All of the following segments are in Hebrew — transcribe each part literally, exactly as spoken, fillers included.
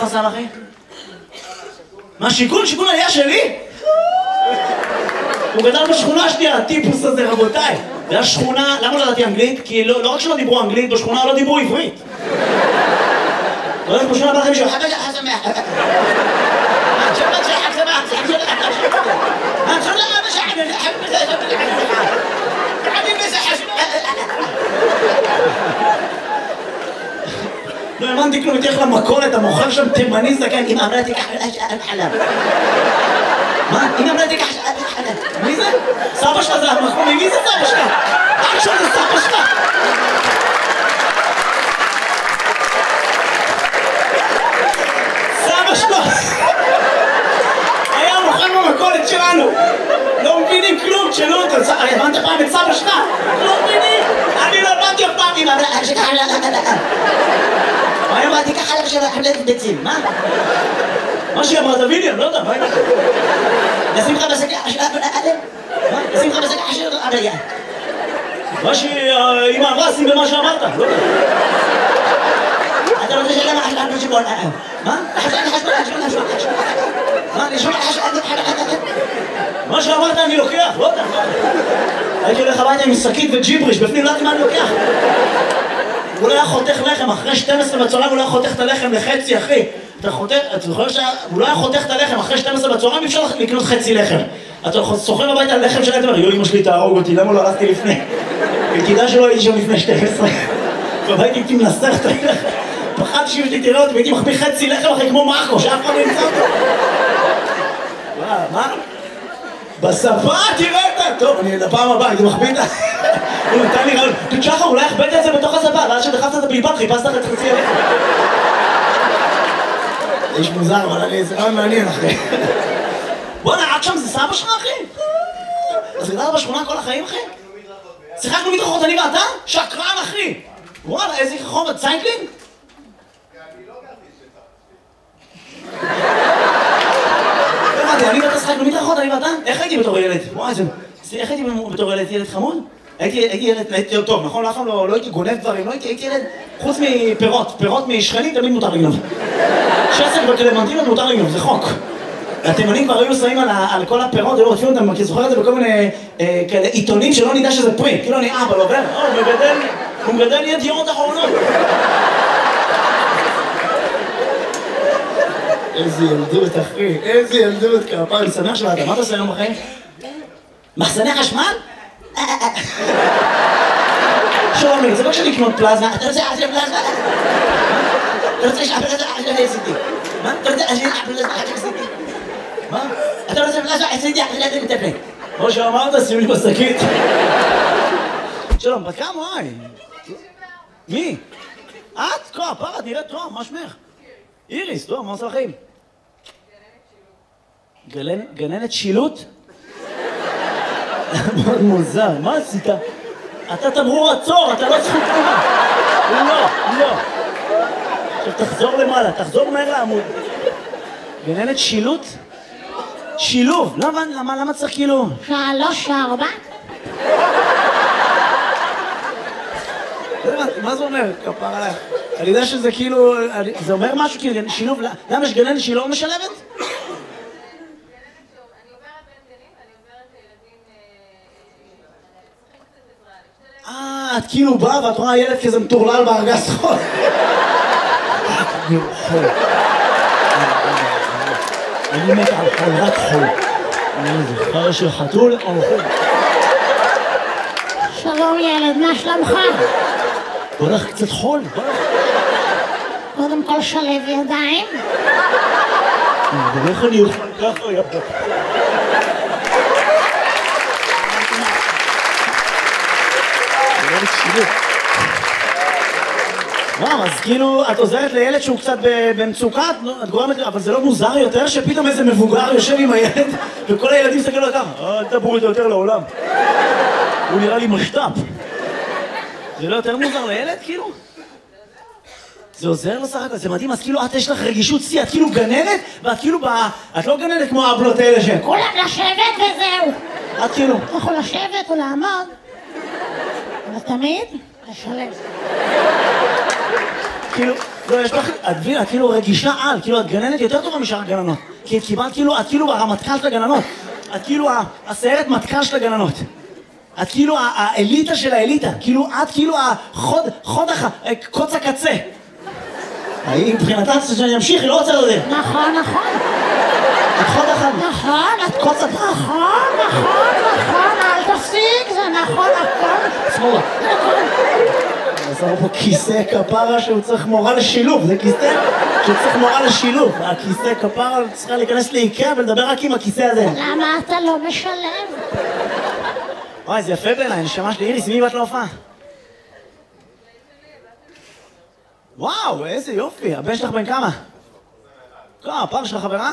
שלך שם, אחי? מה, שיכון? שיכון היה שלי? הוא גדל בשכונה שנייה, הטיפוס הזה, רבותיי. זה היה שכונה, למה לא ידעתי אנגלית? כי לא רק שלא דיברו אנגלית, בשכונה לא דיברו עברית. לא יודעת, בשכונה בא לכם מישהו, חבא חבא שמח. שבת שחק שמח, שחק שמח. שבת שחק שמח. לא האמנתי כלום, תלך למכולת, המוכר שם תימני זקן, אמא אמרה תיקח חלב. מה? אמא אמרה תיקח חלב. מי זה? סבא שלך זה המחמי, מי זה סבא שלך? אח שלך זה סבא שלך? סבא שלך היה מוכר במכולת שלנו. לא מבינים כלום, תשאלו אותו, הבנת פעם את סבא שלך? לא מבינים, אני לא הבנתי אף פעם, אמא אמרה שכח חלב. מה אמרתי ככה לך של חלב ביצים, מה? מה שהיא אמרת ויליאם, לא יודע, מה אמרת? נשים לך בשקע של אדם? מה? נשים לך בשקע של אדם? מה שאמא אמרה, שים במה שאמרת, לא יודע. אתה רוצה שלמה חשבון חשבון אדם? מה? חשבון חשבון חשבון חשבון חשבון מה? לשמוע חשבון חשבון מה שאמרת אני לוקח, לא יודע. הייתי הולך הביתה עם שקית וג'יבריש, בפנים לא יודעת מה אני לוקח. הוא לא היה חותך לחם, אחרי שתים עשרה בצהריים הוא לא היה חותך את הלחם לחצי, אחי. אתה חותך, אתה זוכר שהוא לא היה חותך את הלחם, אחרי שתים עשרה בצהריים אי אפשר לקנות חצי לחם. אתה סוחר הביתה על לחם שלהם, אתה אומר, יו, אמא שלי תהרוג אותי, למה לא הלכתי לפני? וכדאי שלא הייתי שם לפני שתים עשרה. והייתי הייתי מנסח את הלחם. פחדתי שאמא שלי תראה אותי, והייתי מחביא חצי לחם אחרי כמו מרקו, שאף אחד לא ימצא אותו. מה? בשפה תראה אותה! טוב, אני לפעם הבאה, הייתי מחביא את ה... הוא נתן לי רעיון, תשחר, אולי הכבדת את זה בתוך השפה, ואז שדחפת את הבלבד, חיפשת לך את חצי הלחם. זה איש מוזר, אבל אני... זה רעיון מעניין, אחי. בוא'נה, עד שם זה סבא שלך, אחי? אז גדלת בשכונה כל החיים, אחי? שיחקנו מדרכות, אני ואתה? שקרן, אחי! וואלה, איזה חומר, צייקלינג? אני לא גרתי שסבא. לא הבנתי, אני ואתה שיחקנו מדרכות, אני ואתה? איך הייתי בתור ילד? וואי, זה... איך הייתי בתור ילד? ילד חמוד? הייתי ילד, הייתי טוב, נכון? אף פעם לא הייתי גונב דברים, לא הייתי ילד, חוץ מפירות, פירות משכנים תמיד מותר לגנוב. שסק בקלמנטינות מותר לגנוב, זה חוק. התימנים כבר היו שמים על כל הפירות, היו רודפים אותם, כי זוכר את זה בכל מיני כאלה עיתונים שלא נדע שזה פרי, כאילו אני אבא לא עובר, הוא מגדל, הוא מגדל ידיעות אחרונות. איזה ילדות, אחי, איזה ילדות, כפר, אני שמח שבאת, מה אתה עושה היום בחיים? מחסני חשמל? שלומי, זה לא כשאני לקנות פלזמה, אתה רוצה לעשות פלזמה? אתה רוצה לשאול פלזמה? אני עשיתי. מה? אתה רוצה לשאול פלזמה? אני עשיתי. מה? אתה רוצה פלזמה? עשיתי, אני מטפל. כמו שאמרת, שימי בשקית. שלום, בת כמה? וואי. מי? את? כה, פרת, נראית טוב, מה שמך? איריס, טוב, מה עושה לכם? גננת שילוט? מאוד מוזר, מה עשית? אתה תמרור עצור, אתה לא זכות תמורה. לא, לא. עכשיו תחזור למעלה, תחזור מהר לעמוד. גננת שילוט? שילוב. למה, למה צריך כאילו? שלוש, ארבע. מה זה אומר? כפר עליי. אני יודע שזה כאילו, זה אומר משהו כאילו, שילוב, למה יש גננת שהיא לא משלבת? אה, את כאילו באה ואת רואה ילד כזה מטורלל בארגז חול. אני חול. אני מת על חול, רק חול. אני זוכר של חתול או חול. שלום ילד, מה שלומך? בוא נלך קצת חול, בוא נלך. קודם כל שלב ידיים. ואיך אני אוכל ככה יפה. וואו, אז כאילו, את עוזרת לילד שהוא קצת במצוקה, את גורמת, אבל זה לא מוזר יותר שפתאום איזה מבוגר יושב עם הילד וכל הילדים מסתכלים לו ככה, אל תדברו איתו יותר לעולם. הוא נראה לי משת"פ. זה לא יותר מוזר לילד, כאילו? זה עוזר לו סך הכל, זה מדהים, אז כאילו את יש לך רגישות שיא, את כאילו גננת, ואת כאילו ב... את לא גננת כמו האבלות האלה ש... כולם לשבת וזהו. את כאילו... אתה יכול לשבת או לעמוד, אבל תמיד לשלב. כאילו... לא, יש לך, את מבינה, את כאילו רגישה על, כאילו את גננת יותר טובה משאר הגננות. כי את קיבלת כאילו, את כאילו הרמטכ"ל של הגננות. את כאילו הסיירת מטכ"ל של הגננות. את כאילו האליטה של האליטה. כאילו את כאילו החוד, חוד הח... קוץ הקצה. היא מבחינתה שאני אמשיך, היא לא רוצה לדעת. נכון, נכון. את חוד אחד. נכון, את קוצת. נכון, נכון, נכון, אל תפסיק, זה נכון, הכל. שמאלה. עזר פה כיסא כפרה שהוא צריך מורה לשילוב, זה כיסא שהוא צריך מורה לשילוב. הכיסא כפרה צריכה להיכנס לאיקאה ולדבר רק עם הכיסא הזה. למה אתה לא משלם? וואי, זה יפה בעיניי, נשמה שלי. איריס, מי באת להופעה? וואו, איזה יופי. הבן שלך בן כמה? כמה, הפער שלך חברה?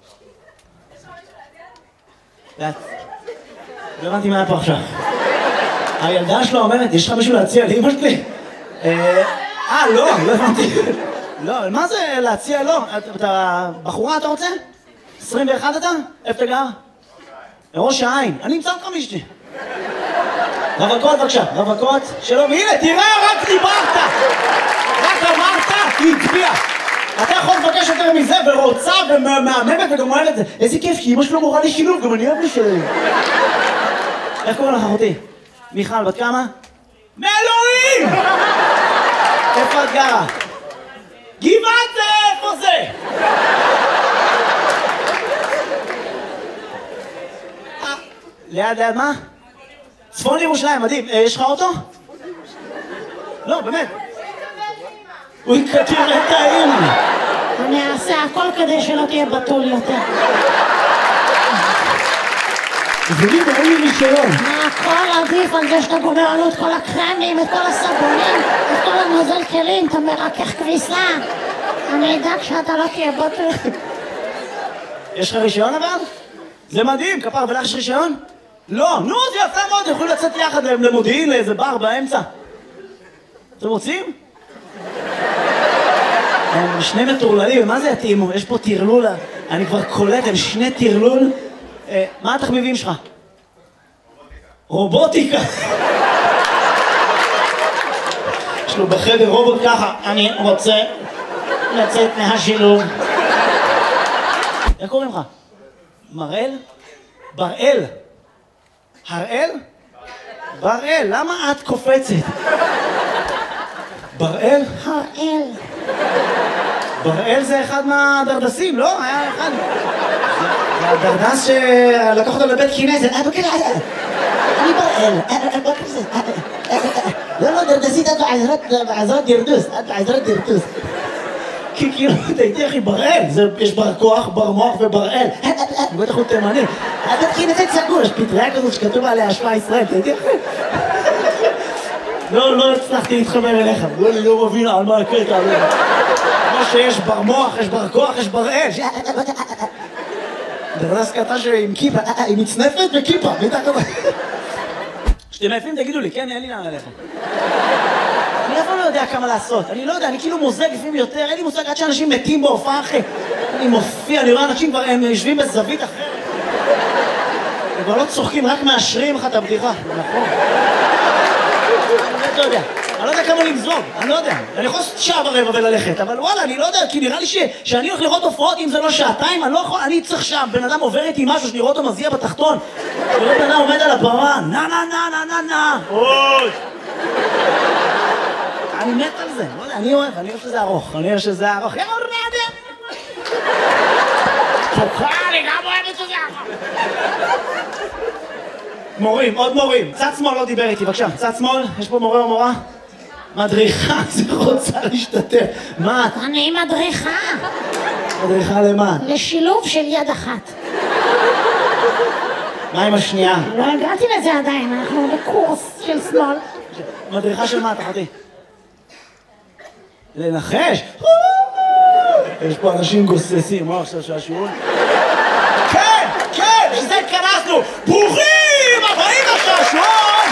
לא הבנתי מה היה פה עכשיו. הילדה שלו אומרת, יש לך מישהו להציע לאמא שלי? אה, לא, לא הבנתי. לא, מה זה להציע? לא. אתה בחורה, אתה רוצה? עשרים ואחת אתה? איפה אתה גר? בראש העין. אני אמצא אותך מישהי. רווקות בבקשה, רווקות שלום. הנה, תראה, רק דיברת! רק אמרת, היא הצביעה. אתה יכול לבקש יותר מזה, ורוצה ומהממת וגם אוהב את זה. איזה כיף, כי אמא שלו מורה לי שילוב, גם אני אוהב לשלם. איך קוראים לך אחותי? מיכל, בת כמה? מאלוהים! איפה את גרה? גבעת זה, איפה זה? ליד, ליד מה? צפון ירושלים, מדהים. יש לך אוטו? לא, באמת. הוא יקטיר את האמא. אני אעשה הכל כדי שלא תהיה בתול יותר. תגידי, אין לי רישיון. מה הכל עדיף על זה שאתה גומר עלו את כל הקרמים, את כל הסבונים, את כל הנוזל כלים, אתה מרכך כביסה. אני אדאג שאתה לא תהיה בתול. יש לך רישיון אבל? זה מדהים, כפר, ולך יש רישיון? לא, נו, זה יפה מאוד, יכולים לצאת יחד למודיעין, לאיזה בר באמצע. אתם רוצים? הם שני מטורללים, מה זה יתאימו? יש פה טרלול, אני כבר קולט, הם שני טרלול. מה התחביבים שלך? רובוטיקה. יש לו בחדר רובוט ככה, אני רוצה לצאת מהשילוב. איך קוראים לך? מראל? בראל? הראל? בראל, למה את קופצת? בראל? הראל. בראל זה אחד מהדרדסים, לא? היה אחד. זה הדרדס שלקח אותו לבית כנסת. אני בראל. לא, לא, דרדסית, את בעזרת דרדוס. את בעזרת דרדוס. כי כאילו, תהייתי אחי, בראל. יש בר כוח, בר מוח ובראל. בטח הוא תימני. הבית כנסת סגור, יש פטריה כזאת שכתוב עליה השפעה ישראל, תהייתי אחי. לא, לא הצלחתי להתחבר אליך. אני לא מבין על מה הקטע. כמו שיש בר מוח, יש בר כוח, יש בראל. דרדס קטן עם כיפה, היא מצנפת וכיפה. כשאתם עייפים תגידו לי, כן, אין לי לאן עליך. אני אף פעם לא יודע כמה לעשות. אני לא יודע, אני כאילו מוזג לפעמים יותר, אין לי מושג עד שאנשים מתים בהופעה אחרי. אני מופיע, אני רואה אנשים כבר, הם יושבים בזווית אחרת. הם כבר לא צוחקים, רק מאשרים לך את הבדיחה. נכון. אני לא יודע. אני לא יודע כמה למזוג, אני לא יודע. אני יכול לעשות שעה ורבע וללכת, אבל וואלה, אני לא יודע, כי נראה לי שאני הולך לראות הופעות, אם זה לא שעתיים, אני לא יכול, אני צריך שם, בן אדם עובר איתי משהו, שאני רואה אותו מזיע בתחתון. וראה בן אדם עומד על הבמה, נה נה נה נה נה נה. אוי! אני מת על זה, לא יודע, אני אוהב, אני אוהב שזה ארוך, אני אוהב שזה ארוך. יא רבי! תוכל, אני גם אוהבת שזה ארוך. מורים, עוד מורים. צד שמאל לא דיבר איתי, בבקשה. צד שמאל, יש פה מורה או מורה? מדריכה, זה רוצה להשתתף. מה? אני מדריכה. מדריכה למה? לשילוב של יד אחת. מה עם השנייה? לא הגעתי לזה עדיין, אנחנו בקורס של שמאל. מדריכה של מה, תחתי? לנחש? יש פה אנשים גוססים, מה עכשיו שהשיעור? כן, כן, שזה התכנסנו! ברוכים הבאים לשעשועון!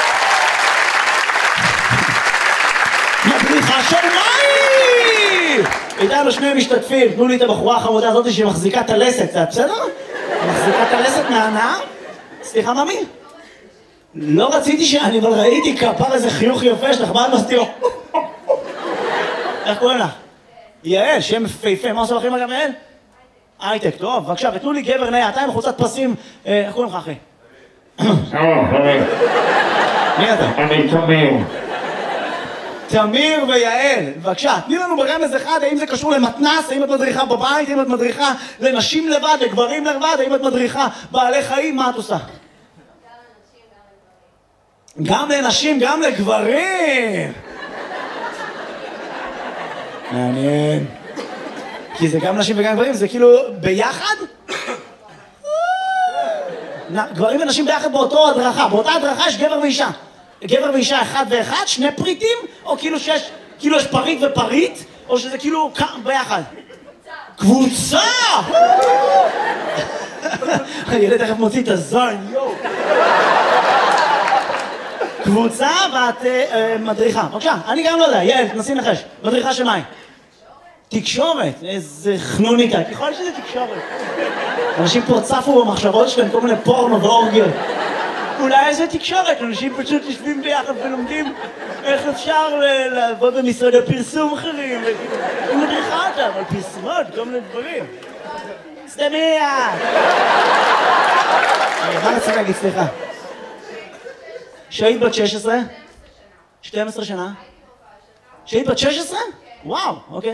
מדריכה של מים! איתנו שני משתתפים, תנו לי את הבחורה החמודה הזאת שמחזיקה את הלסת, קצת, בסדר? מחזיקה את הלסת מהנאה? סליחה, ממי? לא רציתי שאני, אבל ראיתי כפר איזה חיוך יפה שלך, מה את מסתירה? איך קוראים לך? יעל, שם יפה, מה עושה לכם אגב יעל? הייטק, טוב, בבקשה, ותנו לי גבר נאה, אתה עם חולצת פרסים, איך קוראים לך אחי? מי אתה? אני תמיר. תמיר ויעל, בבקשה, תני לנו ברמז אחד, האם זה קשור למתנס, האם את מדריכה בבית, האם את מדריכה לנשים לבד, לגברים לבד, האם את מדריכה בעלי חיים, מה את עושה? גם לנשים, גם לגברים! מעניין. כי זה גם נשים וגם גברים, זה כאילו ביחד? גברים ונשים ביחד באותו הדרכה, באותה הדרכה יש גבר ואישה. גבר ואישה אחד ואחד, שני פריטים, או כאילו שיש, כאילו יש פריט ופריט, או שזה כאילו ביחד? קבוצה! הילד תכף מוציא את הזין, יואו. קבוצה ואת מדריכה. בבקשה, אני גם לא יודע, יעל, תנסי לנחש. מדריכה של מים. תקשורת, איזה חנוניקה, ככל שזה תקשורת. אנשים פה צפו במחשבות שלהם כל מיני פורנו ואורגיות. אולי איזה תקשורת, אנשים פשוט יושבים ביחד ולומדים איך אפשר לעבוד במשרד הפרסום אחרים. היא מדריכה אותם על פרסומות, כל מיני דברים. סתמיה! מה רציתי להגיד, סליחה? שהיית בת שש עשרה? שתים עשרה שנה? שהיית בת שש עשרה? וואו, אוקיי.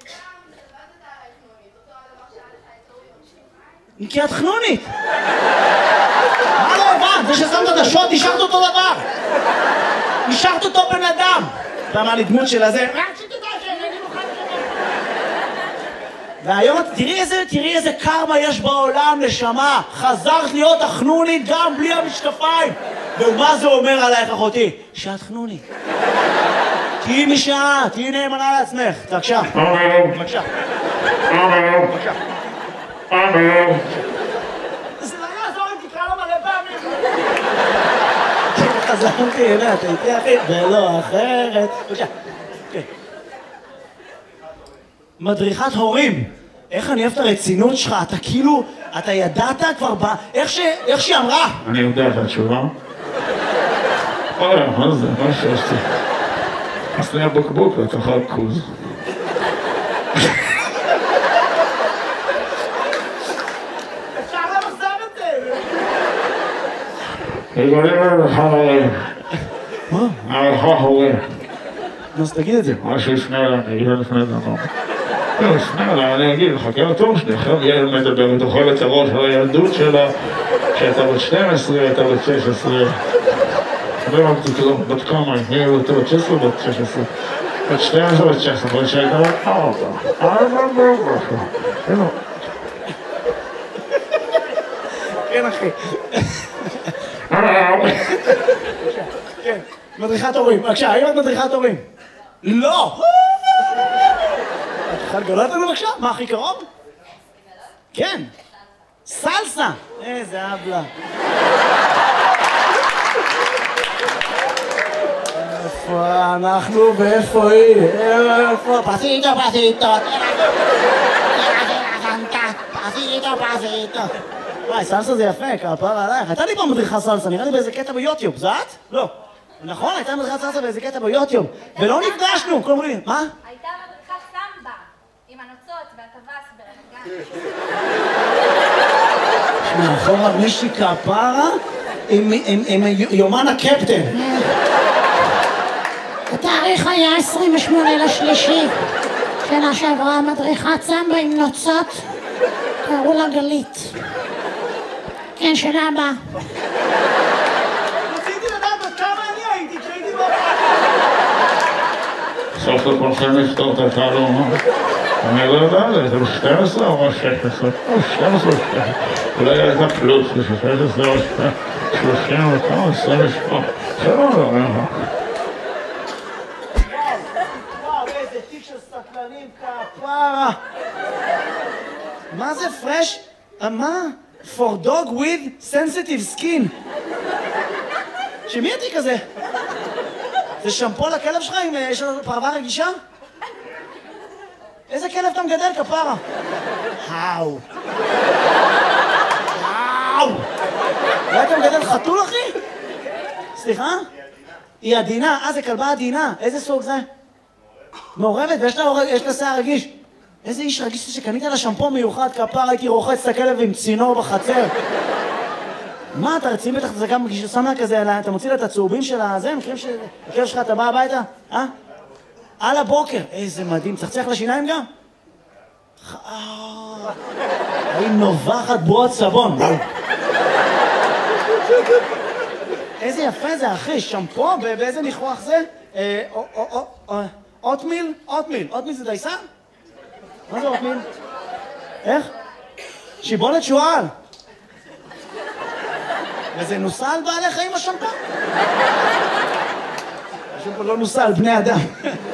כי את חנונית! מה לא הבנת? זה ששמת את השוט, השארת אותו דבר! השארת אותו בן אדם! אתה אמר לי דמות של הזה, והיום תראי איזה, תראי איזה קרמה יש בעולם, נשמה! חזרת להיות החנונית גם בלי המשקפיים! ומה זה אומר עלייך אחותי? שאת חנונית. תהיי משעה, תהיי נאמנה לעצמך. בבקשה. בבקשה. בבקשה. זה לא יעזור אם תקרא לו מלא פעמים. חזרתי אליה, אתה איתי אחי, ולא אחרת. בבקשה. מדריכת הורים. איך אני אוהב את הרצינות שלך? אתה כאילו, אתה ידעת כבר ב... איך שהיא אמרה? אני יודע את התשובה. אוי, מה זה? מה שעשתי? עשני הבקבוק לתוך הכוז. אפשר למחזר את זה! יגולים לך הורים. מה? לך הורים. אז תגיד את זה. מה שיפנה אליי, אני אגיד לפני דבר. לא, יפנה אליי, אני אגיד, חכה לתור שלי, עכשיו ילד מדבר, ותאכל את הראש על הילדות שלה, שהייתה בת שתים עשרה, הייתה בת שש עשרה. לא אמרתי לו, בת כמה, היא הייתה בת שש עשרה או בת שש עשרה? בת שתים עשרה, בת שש עשרה, בת שהייתה בת ארבע. ארבע בארבע. כן, אחי. כן, מדריכת הורים. בבקשה, האם את מדריכת הורים? לא! את יכולה לגלות לנו בבקשה? מה הכי קרוב? כן. סלסה! איזה אבלה. איפה אנחנו ואיפה היא? איפה? פסיטו, פסיטו. פסיטו, פסיטו. וואי, סלסה זה יפה, כפרה עלייך. הייתה לי פעם מדריכה סלסה, נראה לי באיזה קטע ביוטיוב. זה את? לא. נכון, הייתה מדריכת סלסה באיזה קטע ביוטיוב. ולא נפגשנו, כל אומרים, מה? הייתה מדריכת סמבה, עם הנוצות והטווס ברמת גן. נכון, מישהי כפרה עם יומן הקפטן. התאריך היה עשרים ושמונה לשלישי. שנה שעברה מדריכת סמבה עם נוצות, קראו לה גלית. כן, שנה הבאה. רציתי לדעת עד כמה אני הייתי כשהייתי בבית. סוף סוף הולכים לפתור את התעלום, אה? אני לא יודע, זה ב-שתים עשרה או שש עשרה? או שתים עשרה או שתים עשרה. אולי הייתה פלוס, זה שש עשרה או שלושים וכמה, עשרים ושמונה. זה לא לא, אה? וואו, איזה תיק של סטלנים, כפרה. מה זה פרש? מה? For dog with sensitive skin. שמי התיק הזה? זה שמפו לכלב שלך אם יש לו פרווה רגישה? איזה כלב אתה מגדל, כפרה? האו. האו. אולי אתה מגדל חתול, אחי? סליחה? היא עדינה. אה, זה כלבה עדינה. איזה סוג זה? מעורבת, ויש לה, יש לה שיער רגיש. איזה איש רגיש שקנית לה שמפו מיוחד, כפר, הייתי רוחץ את הכלב עם צינור בחצר. מה, אתה רציני בטח, זה גם כשאתה שם לה כזה, אתה מוציא לה את הצהובים של הזה, מכירים שהכלב שלך, אתה בא הביתה? אה? על הבוקר. איזה מדהים, צחצח לשיניים גם? היא נובחת בועות סבון. איזה יפה זה, אחי, שמפו, באיזה ניחוח זה? אוטמיל? אוטמיל. אוטמיל זה דייסה? מה זה אוטמיל? איך? שיבולת שועל. וזה נוסע על בעלי חיים השמפו? השמפו לא נוסע על בני אדם.